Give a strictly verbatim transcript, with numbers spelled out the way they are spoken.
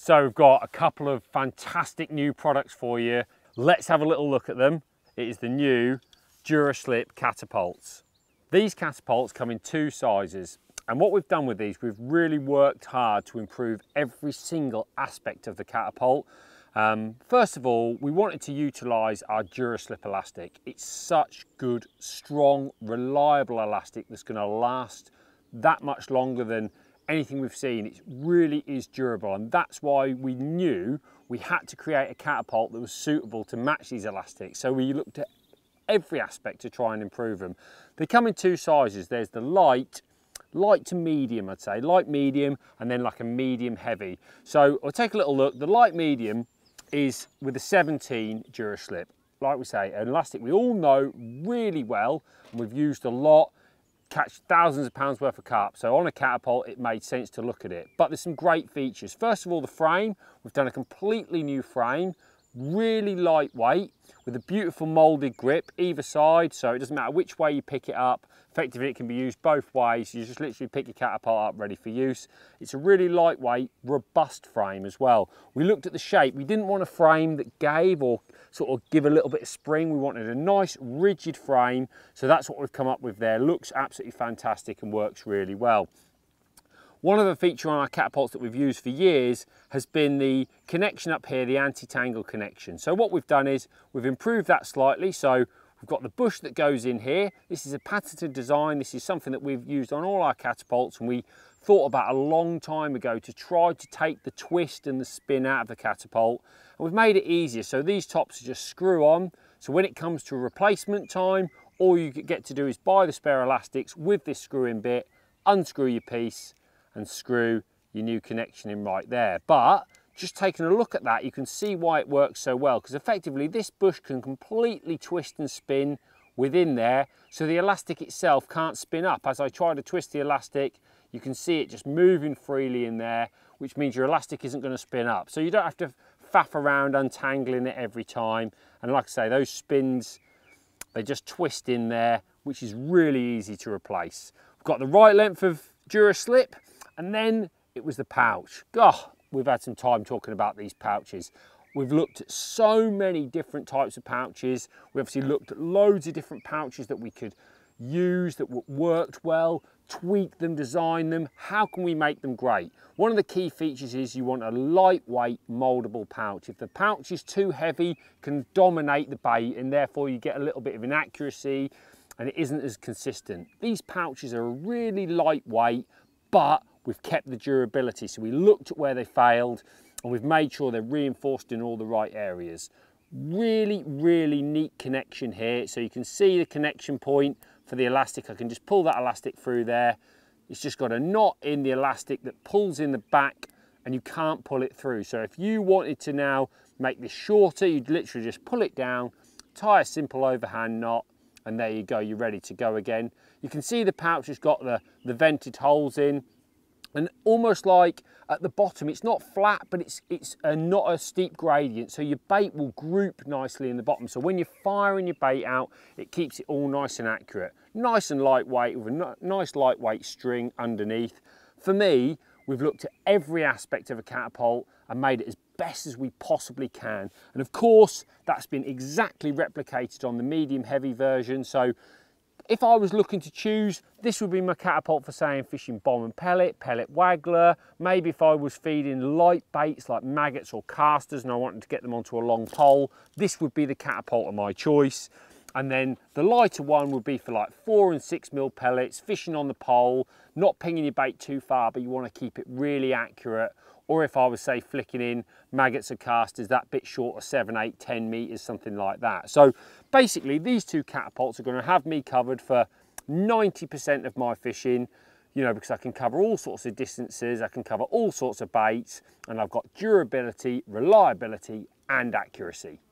So we've got a couple of fantastic new products for you. Let's have a little look at them. It is the new Dura Slip Catapults. These catapults come in two sizes. And what we've done with these, we've really worked hard to improve every single aspect of the catapult. Um, first of all, we wanted to utilise our Dura Slip elastic. It's such good, strong, reliable elastic that's going to last that much longer than anything we've seen. It really is durable, and that's why we knew we had to create a catapult that was suitable to match these elastics. So we looked at every aspect to try and improve them. They come in two sizes. There's the light, light to medium, I'd say, light medium, and then like a medium heavy. So we'll take a little look. The light medium is with a seventeen Dura Slip. Like we say, an elastic we all know really well, and we've used a lot, catch thousands of pounds worth of carp. So on a catapult, it made sense to look at it. But there's some great features. First of all, the frame. We've done a completely new frame, really lightweight, with a beautiful molded grip either side, so it doesn't matter which way you pick it up. Effectively, it can be used both ways. You just literally pick your catapult up ready for use. It's a really lightweight, robust frame as well. We looked at the shape. We didn't want a frame that gave or sort of give a little bit of spring. We wanted a nice, rigid frame, so that's what we've come up with there. Looks absolutely fantastic and works really well. One other feature on our catapults that we've used for years has been the connection up here, the anti-tangle connection. So what we've done is we've improved that slightly. So we've got the bush that goes in here. This is a patented design. This is something that we've used on all our catapults, and we thought about a long time ago to try to take the twist and the spin out of the catapult. And we've made it easier. So these tops are just screw on. So when it comes to replacement time, all you get to do is buy the spare elastics with this screw-in bit, unscrew your piece, and screw your new connection in right there. But just taking a look at that, you can see why it works so well, because effectively this bush can completely twist and spin within there, so the elastic itself can't spin up. As I try to twist the elastic, you can see it just moving freely in there, which means your elastic isn't going to spin up. So you don't have to faff around untangling it every time. And like I say, those spins, they just twist in there, which is really easy to replace. We've got the right length of Dura Slip, and then it was the pouch. God, we've had some time talking about these pouches. We've looked at so many different types of pouches. We obviously looked at loads of different pouches that we could use, that worked well, tweak them, design them. How can we make them great? One of the key features is you want a lightweight moldable pouch. If the pouch is too heavy, it can dominate the bait, and therefore you get a little bit of inaccuracy and it isn't as consistent. These pouches are really lightweight, but we've kept the durability. So we looked at where they failed, and we've made sure they're reinforced in all the right areas. Really, really neat connection here. So you can see the connection point for the elastic. I can just pull that elastic through there. It's just got a knot in the elastic that pulls in the back, and you can't pull it through. So if you wanted to now make this shorter, you'd literally just pull it down, tie a simple overhand knot, and there you go, you're ready to go again. You can see the pouch has got the, the vented holes in, and almost like at the bottom, it's not flat, but it's, it's a, not a steep gradient. So your bait will group nicely in the bottom. So when you're firing your bait out, it keeps it all nice and accurate. Nice and lightweight with a nice lightweight string underneath. For me, we've looked at every aspect of a catapult and made it as best as we possibly can. And of course, that's been exactly replicated on the medium heavy version. So if I was looking to choose, this would be my catapult for, say, fishing bomb and pellet, pellet waggler. Maybe if I was feeding light baits like maggots or casters and I wanted to get them onto a long pole, this would be the catapult of my choice. And then the lighter one would be for like four and six mil pellets, fishing on the pole, not pinging your bait too far, but you want to keep it really accurate. Or if I was, say, flicking in maggots or casters, that bit short of seven, eight, ten meters, something like that. So basically, these two catapults are going to have me covered for ninety percent of my fishing, you know, because I can cover all sorts of distances, I can cover all sorts of baits, and I've got durability, reliability, and accuracy.